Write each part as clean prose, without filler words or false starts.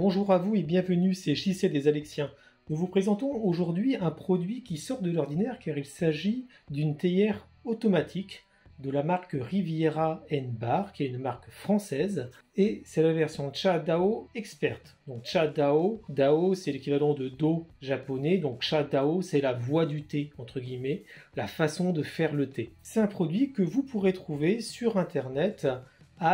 Bonjour à vous et bienvenue, c'est JC des Alexiens. Nous vous présentons aujourd'hui un produit qui sort de l'ordinaire car il s'agit d'une théière automatique de la marque Riviera N-Bar, qui est une marque française, et c'est la version Cha Dao Expert. Donc Cha Dao, Dao c'est l'équivalent de Do japonais, donc Cha Dao c'est la voix du thé, entre guillemets, la façon de faire le thé. C'est un produit que vous pourrez trouver sur internet à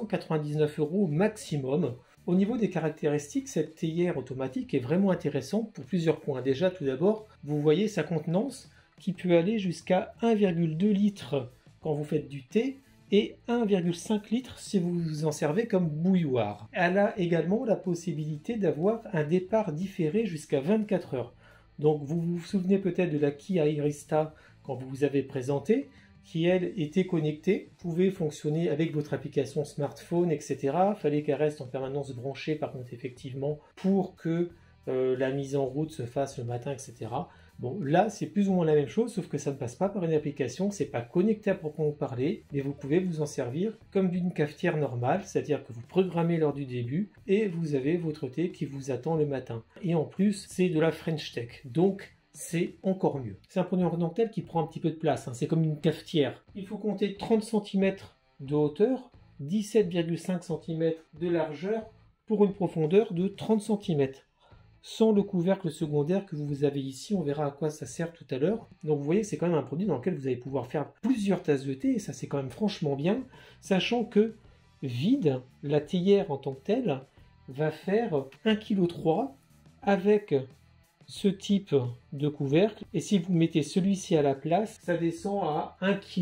299 € maximum. Au niveau des caractéristiques, cette théière automatique est vraiment intéressante pour plusieurs points. Déjà, tout d'abord, vous voyez sa contenance qui peut aller jusqu'à 1,2 litres quand vous faites du thé et 1,5 litres si vous vous en servez comme bouilloire. Elle a également la possibilité d'avoir un départ différé jusqu'à 24 heures. Donc vous vous souvenez peut-être de la Kia Arista quand vous vous avez présenté, qui elle était connectée, pouvait fonctionner avec votre application smartphone, etc. Il fallait qu'elle reste en permanence branchée par contre effectivement pour que la mise en route se fasse le matin, etc. Bon, là c'est plus ou moins la même chose, sauf que ça ne passe pas par une application, c'est pas connecté à proprement parler, mais vous pouvez vous en servir comme d'une cafetière normale, c'est-à-dire que vous programmez l'heure du début et vous avez votre thé qui vous attend le matin. Et en plus, c'est de la French Tech, donc c'est encore mieux. C'est un produit en dentelle qui prend un petit peu de place, hein. C'est comme une cafetière. Il faut compter 30 cm de hauteur, 17,5 cm de largeur pour une profondeur de 30 cm. Sans le couvercle secondaire que vous avez ici, on verra à quoi ça sert tout à l'heure. Donc vous voyez que c'est quand même un produit dans lequel vous allez pouvoir faire plusieurs tasses de thé, et ça c'est quand même franchement bien, sachant que vide, la théière en tant que telle va faire 1,3 kg avec ce type de couvercle, et si vous mettez celui-ci à la place, ça descend à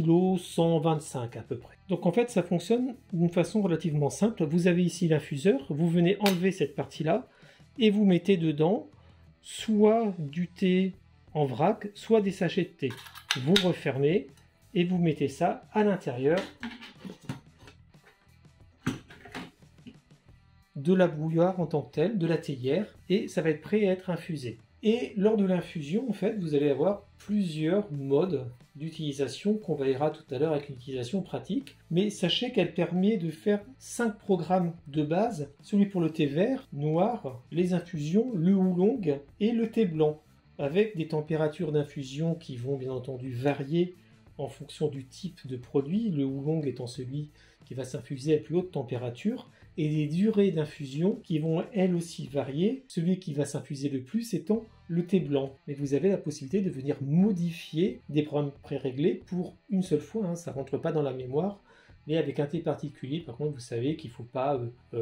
1,125 kg à peu près. Donc en fait ça fonctionne d'une façon relativement simple. Vous avez ici l'infuseur, vous venez enlever cette partie-là et vous mettez dedans soit du thé en vrac, soit des sachets de thé. Vous refermez et vous mettez ça à l'intérieur de la bouilloire en tant que telle, de la théière, et ça va être prêt à être infusé. Et lors de l'infusion, en fait, vous allez avoir plusieurs modes d'utilisation qu'on verra tout à l'heure avec une utilisation pratique. Mais sachez qu'elle permet de faire 5 programmes de base, celui pour le thé vert, noir, les infusions, le oolong et le thé blanc, avec des températures d'infusion qui vont bien entendu varier en fonction du type de produit, le oolong étant celui qui va s'infuser à plus haute température, et des durées d'infusion qui vont elles aussi varier, celui qui va s'infuser le plus étant le thé blanc. Mais vous avez la possibilité de venir modifier des programmes pré-réglés pour une seule fois, hein, ça ne rentre pas dans la mémoire, mais avec un thé particulier, par contre vous savez qu'il ne faut pas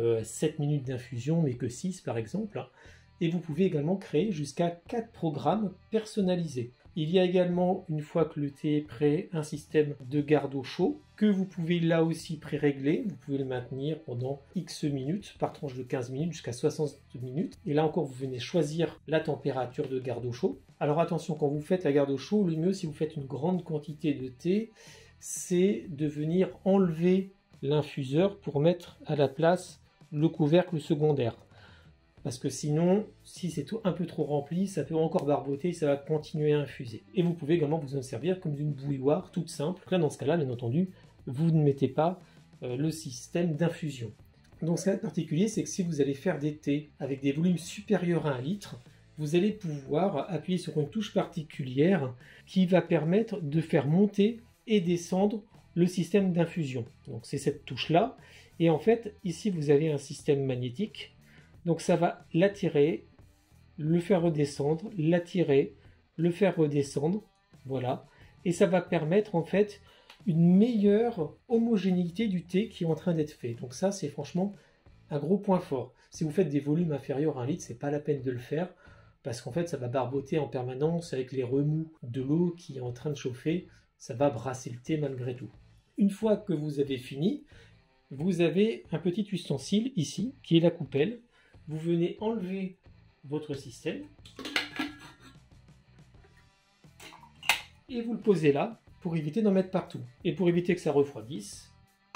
7 minutes d'infusion, mais que 6 par exemple, hein. Et vous pouvez également créer jusqu'à 4 programmes personnalisés. Il y a également, une fois que le thé est prêt, un système de garde au chaud que vous pouvez là aussi pré-régler. Vous pouvez le maintenir pendant X minutes, par tranche de 15 minutes jusqu'à 60 minutes. Et là encore, vous venez choisir la température de garde au chaud. Alors attention, quand vous faites la garde au chaud, le mieux si vous faites une grande quantité de thé, c'est de venir enlever l'infuseur pour mettre à la place le couvercle secondaire. Parce que sinon, si c'est un peu trop rempli, ça peut encore barboter et ça va continuer à infuser. Et vous pouvez également vous en servir comme d'une bouilloire toute simple. Là, dans ce cas-là, bien entendu, vous ne mettez pas le système d'infusion. Donc ce cas particulier, c'est que si vous allez faire des thés avec des volumes supérieurs à 1 litre, vous allez pouvoir appuyer sur une touche particulière qui va permettre de faire monter et descendre le système d'infusion. Donc c'est cette touche-là. Et en fait, ici, vous avez un système magnétique. Donc ça va l'attirer, le faire redescendre, l'attirer, le faire redescendre, voilà. Et ça va permettre en fait une meilleure homogénéité du thé qui est en train d'être fait. Donc ça c'est franchement un gros point fort. Si vous faites des volumes inférieurs à 1 litre, c'est pas la peine de le faire parce qu'en fait ça va barboter en permanence avec les remous de l'eau qui est en train de chauffer. Ça va brasser le thé malgré tout. Une fois que vous avez fini, vous avez un petit ustensile ici qui est la coupelle. Vous venez enlever votre système et vous le posez là pour éviter d'en mettre partout. Et pour éviter que ça refroidisse,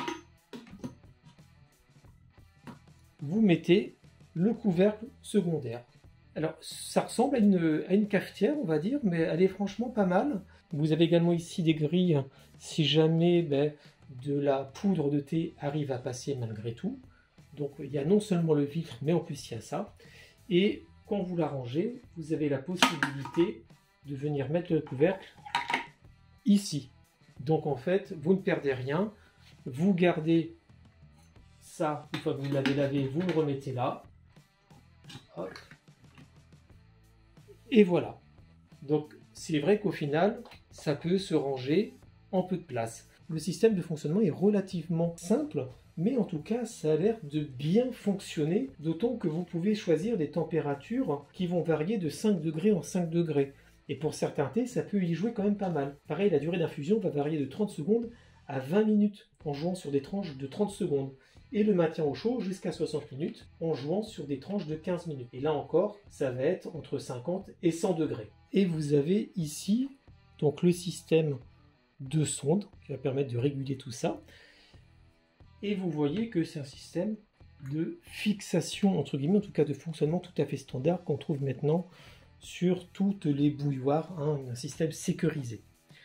vous mettez le couvercle secondaire. Alors ça ressemble à une cafetière on va dire, mais elle est franchement pas mal. Vous avez également ici des grilles si jamais de la poudre de thé arrive à passer malgré tout. Donc il y a non seulement le filtre, mais en plus il y a ça. Et quand vous l'arrangez, vous avez la possibilité de venir mettre le couvercle ici. Donc en fait, vous ne perdez rien. Vous gardez ça, une fois que vous l'avez lavé, vous le remettez là. Hop. Et voilà. Donc c'est vrai qu'au final, ça peut se ranger en peu de place. Le système de fonctionnement est relativement simple, mais en tout cas, ça a l'air de bien fonctionner, d'autant que vous pouvez choisir des températures qui vont varier de 5 degrés en 5 degrés. Et pour certains thés, ça peut y jouer quand même pas mal. Pareil, la durée d'infusion va varier de 30 secondes à 20 minutes, en jouant sur des tranches de 30 secondes. Et le maintien au chaud jusqu'à 60 minutes, en jouant sur des tranches de 15 minutes. Et là encore, ça va être entre 50 et 100 degrés. Et vous avez ici donc le système de sonde qui va permettre de réguler tout ça. Et vous voyez que c'est un système de fixation, entre guillemets, en tout cas de fonctionnement tout à fait standard qu'on trouve maintenant sur toutes les bouilloires, hein, un système sécurisé.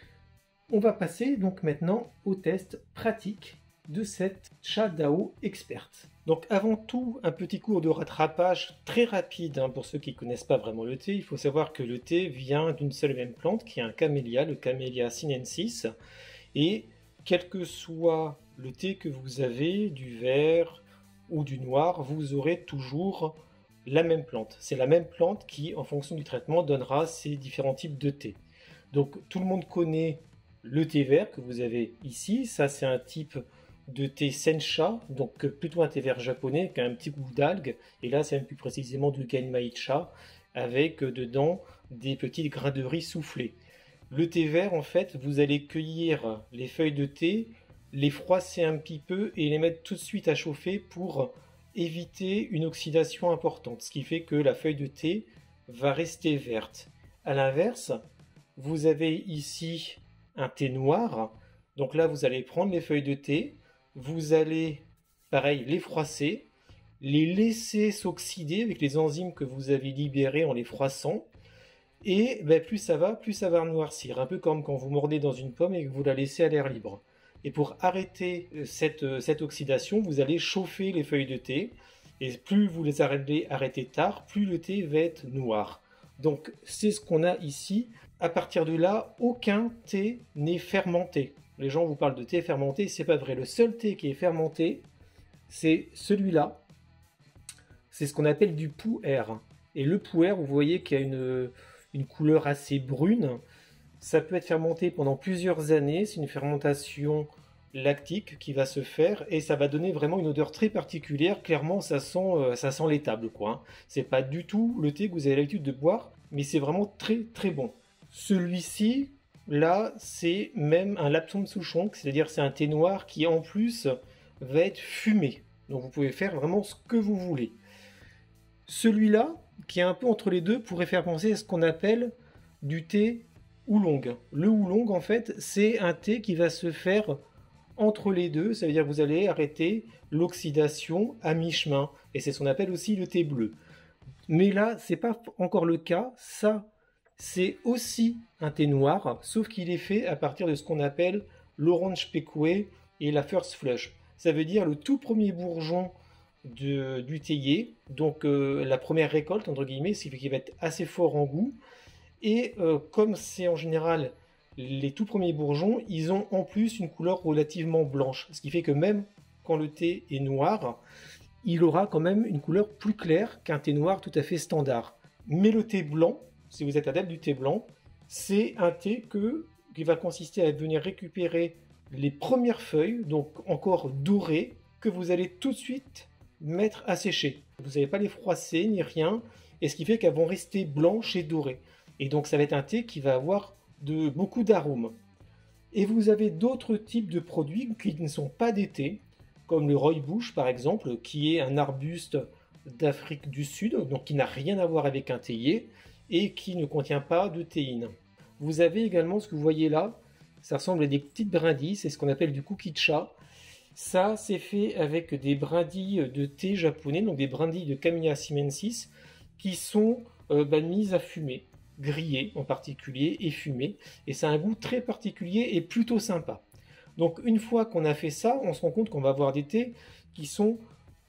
On va passer donc maintenant au test pratique de cette ChaDAO Expert. Donc avant tout, un petit cours de rattrapage très rapide hein, pour ceux qui ne connaissent pas vraiment le thé. Il faut savoir que le thé vient d'une seule et même plante qui est un camélia, le Camellia sinensis. Et quel que soit le thé que vous avez, du vert ou du noir, vous aurez toujours la même plante. C'est la même plante qui, en fonction du traitement, donnera ces différents types de thé. Donc tout le monde connaît le thé vert que vous avez ici. Ça, c'est un type de thé sencha, donc plutôt un thé vert japonais qui a un petit goût d'algue. Et là, c'est même plus précisément du genmaicha avec dedans des petits grains de riz soufflés. Le thé vert, en fait, vous allez cueillir les feuilles de thé, les froisser un petit peu et les mettre tout de suite à chauffer pour éviter une oxydation importante, ce qui fait que la feuille de thé va rester verte. A l'inverse, vous avez ici un thé noir. Donc là, vous allez prendre les feuilles de thé, vous allez, pareil, les froisser, les laisser s'oxyder avec les enzymes que vous avez libérées en les froissant. Et ben, plus ça va noircir. Un peu comme quand vous mordez dans une pomme et que vous la laissez à l'air libre. Et pour arrêter cette oxydation, vous allez chauffer les feuilles de thé. Et plus vous les arrêtez tard, plus le thé va être noir. Donc c'est ce qu'on a ici. À partir de là, aucun thé n'est fermenté. Les gens vous parlent de thé fermenté, c'est pas vrai. Le seul thé qui est fermenté, c'est celui-là. C'est ce qu'on appelle du pu'er. Et le pu'er, vous voyez qu'il y a une couleur assez brune. Ça peut être fermenté pendant plusieurs années. C'est une fermentation lactique qui va se faire et ça va donner vraiment une odeur très particulière. Clairement, ça sent l'étable, quoi. C'est pas du tout le thé que vous avez l'habitude de boire, mais c'est vraiment très très bon. Celui-ci, là, c'est même un Lapsang Souchong, c'est-à-dire c'est un thé noir qui en plus va être fumé. Donc vous pouvez faire vraiment ce que vous voulez. Celui-là, qui est un peu entre les deux, pourrait faire penser à ce qu'on appelle du thé oolong. Le oolong, en fait, c'est un thé qui va se faire entre les deux, ça veut dire que vous allez arrêter l'oxydation à mi-chemin, et c'est ce qu'on appelle aussi le thé bleu. Mais là, c'est pas encore le cas, ça, c'est aussi un thé noir, sauf qu'il est fait à partir de ce qu'on appelle l'orange pekwe et la first flush. Ça veut dire le tout premier bourgeon du théier, donc la première récolte, entre guillemets, ce qui fait qu'il va être assez fort en goût. Et comme c'est en général les tout premiers bourgeons, ils ont en plus une couleur relativement blanche. Ce qui fait que même quand le thé est noir, il aura quand même une couleur plus claire qu'un thé noir tout à fait standard. Mais le thé blanc, si vous êtes adepte du thé blanc, c'est un thé qui va consister à venir récupérer les premières feuilles, donc encore dorées, que vous allez tout de suite mettre à sécher. Vous n'allez pas les froisser ni rien, et ce qui fait qu'elles vont rester blanches et dorées. Et donc ça va être un thé qui va avoir beaucoup d'arômes. Et vous avez d'autres types de produits qui ne sont pas des thés, comme le rooibos par exemple, qui est un arbuste d'Afrique du Sud, donc qui n'a rien à voir avec un théier, et qui ne contient pas de théine. Vous avez également ce que vous voyez là, ça ressemble à des petites brindilles, c'est ce qu'on appelle du kukicha. Ça, c'est fait avec des brindilles de thé japonais, donc des brindilles de Camellia sinensis, qui sont mises à fumer, grillées en particulier, et fumées. Et ça a un goût très particulier et plutôt sympa. Donc une fois qu'on a fait ça, on se rend compte qu'on va avoir des thés qui sont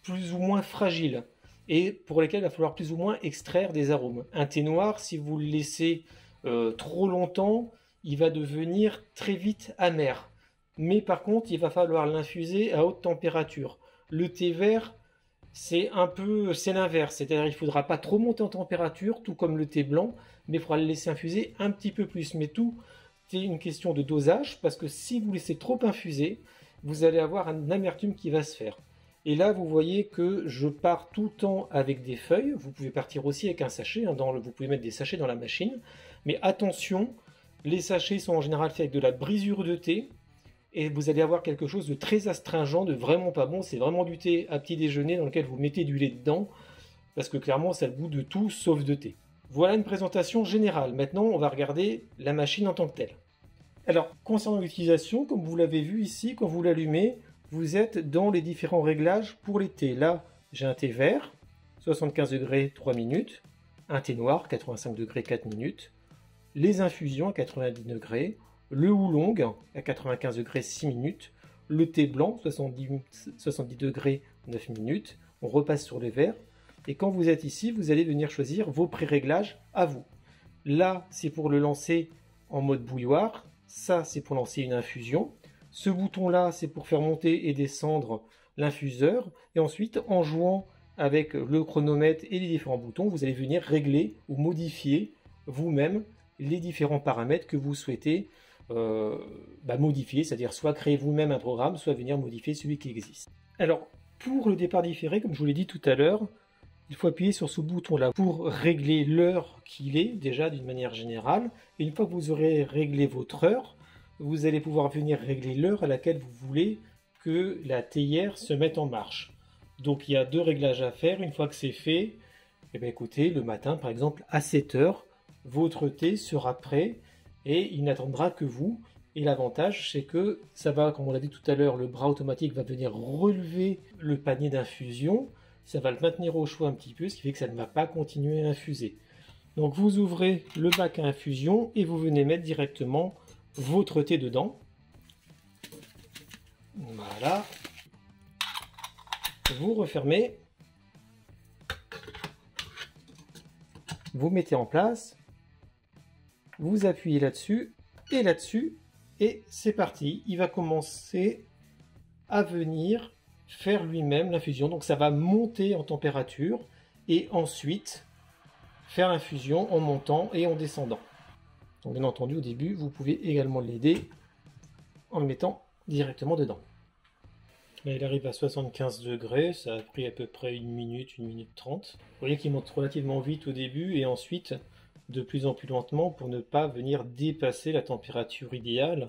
plus ou moins fragiles et pour lesquels il va falloir plus ou moins extraire des arômes. Un thé noir, si vous le laissez trop longtemps, il va devenir très vite amer. Mais par contre, il va falloir l'infuser à haute température. Le thé vert, c'est l'inverse, c'est-à-dire il ne faudra pas trop monter en température, tout comme le thé blanc, mais il faudra le laisser infuser un petit peu plus. Mais tout est une question de dosage, parce que si vous laissez trop infuser, vous allez avoir une amertume qui va se faire. Et là, vous voyez que je pars tout le temps avec des feuilles. Vous pouvez partir aussi avec un sachet, hein, vous pouvez mettre des sachets dans la machine. Mais attention, les sachets sont en général faits avec de la brisure de thé, et vous allez avoir quelque chose de très astringent, de vraiment pas bon. C'est vraiment du thé à petit déjeuner dans lequel vous mettez du lait dedans, parce que clairement ça a le goût de tout sauf de thé. Voilà une présentation générale. Maintenant on va regarder la machine en tant que telle. Alors concernant l'utilisation, comme vous l'avez vu ici, quand vous l'allumez, vous êtes dans les différents réglages pour les thés. Là j'ai un thé vert, 75 degrés 3 minutes, un thé noir 85 degrés 4 minutes, les infusions à 90 degrés, le oolong à 95 degrés 6 minutes, le thé blanc 70 degrés 9 minutes, on repasse sur les verts, et quand vous êtes ici, vous allez venir choisir vos pré-réglages à vous. Là, c'est pour le lancer en mode bouilloire, ça c'est pour lancer une infusion, ce bouton-là c'est pour faire monter et descendre l'infuseur, et ensuite en jouant avec le chronomètre et les différents boutons, vous allez venir régler ou modifier vous-même les différents paramètres que vous souhaitez modifier, c'est-à-dire soit créer vous-même un programme, soit venir modifier celui qui existe. Alors, pour le départ différé, comme je vous l'ai dit tout à l'heure, il faut appuyer sur ce bouton-là pour régler l'heure qu'il est, déjà d'une manière générale. Et une fois que vous aurez réglé votre heure, vous allez pouvoir venir régler l'heure à laquelle vous voulez que la théière se mette en marche. Donc il y a deux réglages à faire. Une fois que c'est fait, eh bien, écoutez, le matin par exemple à 7 heures, votre thé sera prêt et il n'attendra que vous. Et l'avantage, c'est que ça va, comme on l'a dit tout à l'heure, le bras automatique va venir relever le panier d'infusion. Ça va le maintenir au chaud un petit peu, ce qui fait que ça ne va pas continuer à infuser. Donc vous ouvrez le bac à infusion et vous venez mettre directement votre thé dedans. Voilà. Vous refermez. Vous mettez en place. Vous appuyez là-dessus et c'est parti. Il va commencer à venir faire lui-même l'infusion. Donc ça va monter en température et ensuite faire l'infusion en montant et en descendant. Donc bien entendu au début vous pouvez également l'aider en le mettant directement dedans. Là il arrive à 75 degrés, ça a pris à peu près 1 minute 30. Vous voyez qu'il monte relativement vite au début et ensuite de plus en plus lentement pour ne pas venir dépasser la température idéale.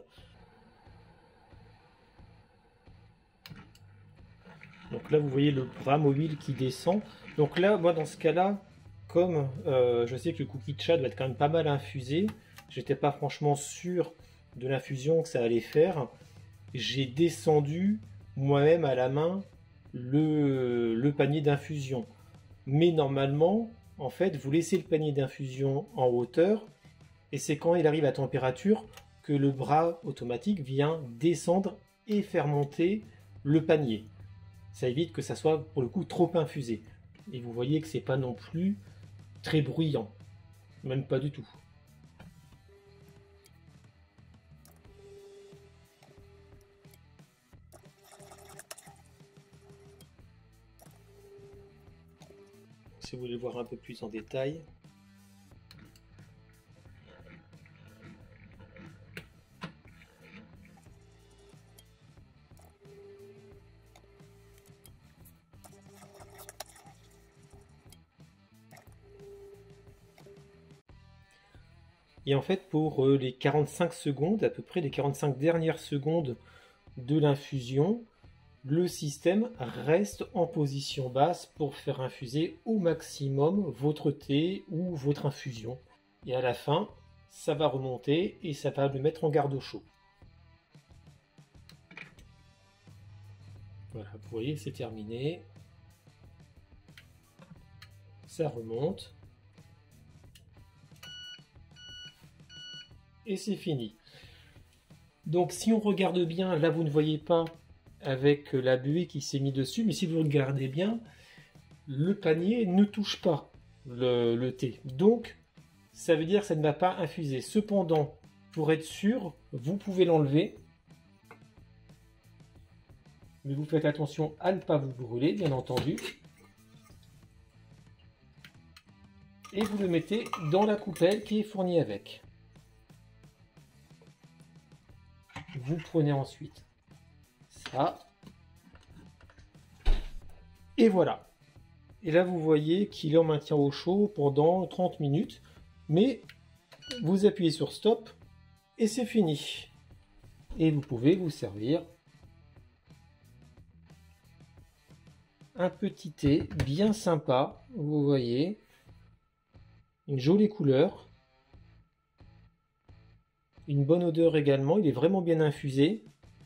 Donc là vous voyez le bras mobile qui descend. Donc là moi dans ce cas là, comme je sais que le cookie chat va être quand même pas mal infusé, j'étais pas franchement sûr de l'infusion que ça allait faire, j'ai descendu moi-même à la main le panier d'infusion. Mais normalement en fait vous laissez le panier d'infusion en hauteur et c'est quand il arrive à température que le bras automatique vient descendre et faire monter le panier. Ça évite que ça soit pour le coup trop infusé. Et vous voyez que c'est pas non plus très bruyant, même pas du tout. Si vous voulez voir un peu plus en détail. Et en fait, pour les 45 secondes, à peu près les 45 dernières secondes de l'infusion, le système reste en position basse pour faire infuser au maximum votre thé ou votre infusion. Et à la fin, ça va remonter et ça va le mettre en garde chaud. Voilà, vous voyez, c'est terminé. Ça remonte. Et c'est fini. Donc si on regarde bien, là vous ne voyez pas avec la buée qui s'est mise dessus, mais si vous regardez bien, le panier ne touche pas le thé. Donc, ça veut dire que ça ne va pas infuser. Cependant, pour être sûr, vous pouvez l'enlever. Mais vous faites attention à ne pas vous brûler, bien entendu. Et vous le mettez dans la coupelle qui est fournie avec. Vous prenez ensuite ça. Et voilà. Et là, vous voyez qu'il est en maintien au chaud pendant 30 minutes. Mais vous appuyez sur stop et c'est fini. Et vous pouvez vous servir un petit thé bien sympa. Vous voyez, une jolie couleur. Une bonne odeur également. Il est vraiment bien infusé.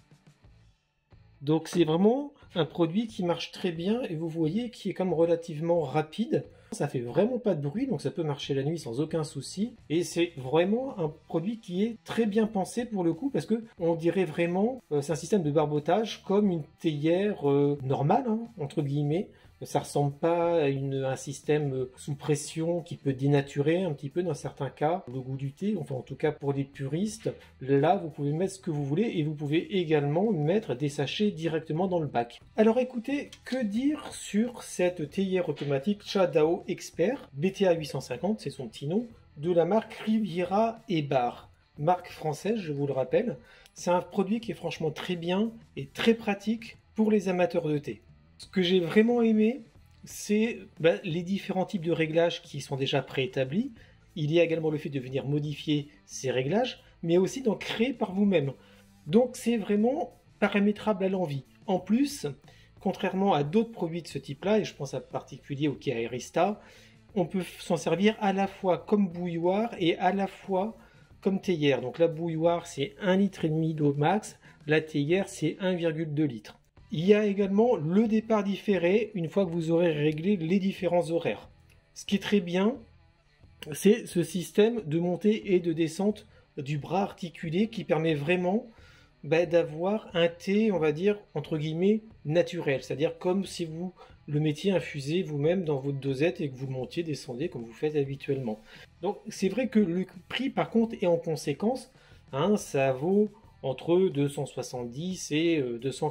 Donc c'est vraiment un produit qui marche très bien et vous voyez qui est comme relativement rapide. Ça fait vraiment pas de bruit, donc ça peut marcher la nuit sans aucun souci. Et c'est vraiment un produit qui est très bien pensé pour le coup, parce que on dirait vraiment, c'est un système de barbotage comme une théière normale, hein, entre guillemets. Ça ressemble pas à un système sous pression qui peut dénaturer un petit peu dans certains cas le goût du thé. Enfin, en tout cas pour les puristes, là vous pouvez mettre ce que vous voulez et vous pouvez également mettre des sachets directement dans le bac. Alors écoutez, que dire sur cette théière automatique Chadao Expert BTA 850, c'est son petit nom, de la marque Riviera et Bar, marque française, je vous le rappelle. C'est un produit qui est franchement très bien et très pratique pour les amateurs de thé. Ce que j'ai vraiment aimé, c'est les différents types de réglages qui sont déjà préétablis. Il y a également le fait de venir modifier ces réglages, mais aussi d'en créer par vous-même. Donc c'est vraiment paramétrable à l'envie. En plus, contrairement à d'autres produits de ce type-là, et je pense en particulier au Kea Arista, on peut s'en servir à la fois comme bouilloire et à la fois comme théière. Donc la bouilloire, c'est 1,5 litre d'eau max, la théière, c'est 1,2 litre. Il y a également le départ différé une fois que vous aurez réglé les différents horaires. Ce qui est très bien, c'est ce système de montée et de descente du bras articulé qui permet vraiment d'avoir un thé, on va dire, entre guillemets, naturel. C'est-à-dire comme si vous le mettiez infusé vous-même dans votre dosette et que vous le montiez, descendiez comme vous faites habituellement. Donc c'est vrai que le prix par contre est en conséquence, hein, ça vaut entre 270 et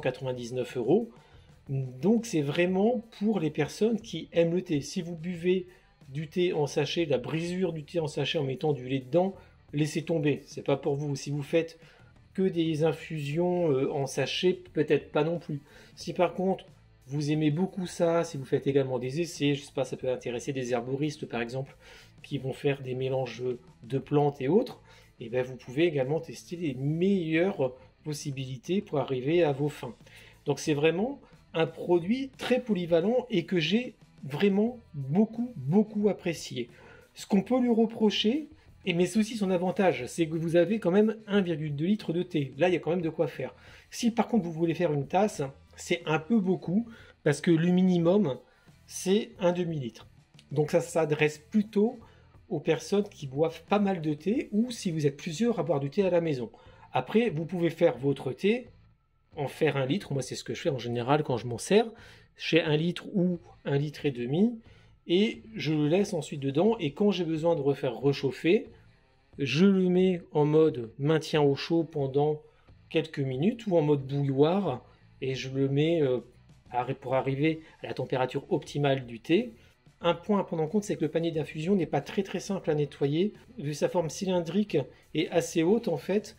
299 euros. Donc c'est vraiment pour les personnes qui aiment le thé. Si vous buvez du thé en sachet, la brisure du thé en sachet en mettant du lait dedans, laissez tomber, c'est pas pour vous. Si vous faites que des infusions en sachet, peut-être pas non plus. Si par contre vous aimez beaucoup ça, si vous faites également des essais, je sais pas, ça peut intéresser des herboristes par exemple, qui vont faire des mélanges de plantes et autres, et bien vous pouvez également tester les meilleures possibilités pour arriver à vos fins. Donc c'est vraiment un produit très polyvalent et que j'ai vraiment beaucoup apprécié. Ce qu'on peut lui reprocher, mais c'est aussi son avantage, c'est que vous avez quand même 1,2 litre de thé. Là, il y a quand même de quoi faire. Si par contre vous voulez faire une tasse, c'est un peu beaucoup, parce que le minimum, c'est un demi-litre. Donc ça s'adresse plutôt aux personnes qui boivent pas mal de thé, ou si vous êtes plusieurs à boire du thé à la maison. Après, vous pouvez faire votre thé, en faire 1 litre. Moi, c'est ce que je fais en général quand je m'en sers. Je fais 1 litre ou 1 litre et demi, et je le laisse ensuite dedans. Et quand j'ai besoin de refaire réchauffer, je le mets en mode maintien au chaud pendant quelques minutes, ou en mode bouilloire, et je le mets pour arriver à la température optimale du thé. Un point à prendre en compte, c'est que le panier d'infusion n'est pas très simple à nettoyer. Vu sa forme cylindrique et assez haute en fait,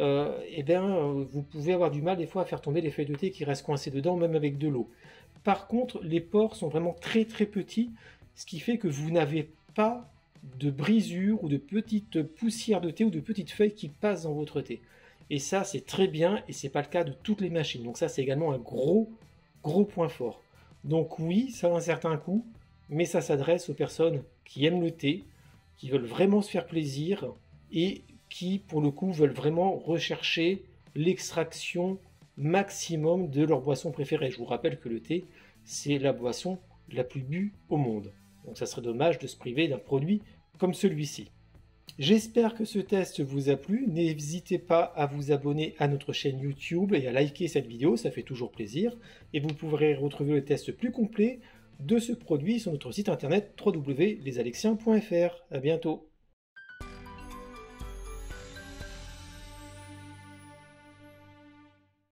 vous pouvez avoir du mal des fois à faire tomber les feuilles de thé qui restent coincées dedans, même avec de l'eau. Par contre, les pores sont vraiment très petits, ce qui fait que vous n'avez pas de brisures ou de petites poussières de thé ou de petites feuilles qui passent dans votre thé. Et ça, c'est très bien, et c'est pas le cas de toutes les machines. Donc ça, c'est également un gros point fort. Donc oui, ça a un certain coût, mais ça s'adresse aux personnes qui aiment le thé, qui veulent vraiment se faire plaisir et qui, pour le coup, veulent vraiment rechercher l'extraction maximum de leur boisson préférée. Je vous rappelle que le thé, c'est la boisson la plus bue au monde. Donc ça serait dommage de se priver d'un produit comme celui-ci. J'espère que ce test vous a plu. N'hésitez pas à vous abonner à notre chaîne YouTube et à liker cette vidéo, ça fait toujours plaisir. Et vous pourrez retrouver le test plus complet de ce produit sur notre site internet www.lesalexiens.fr. À bientôt.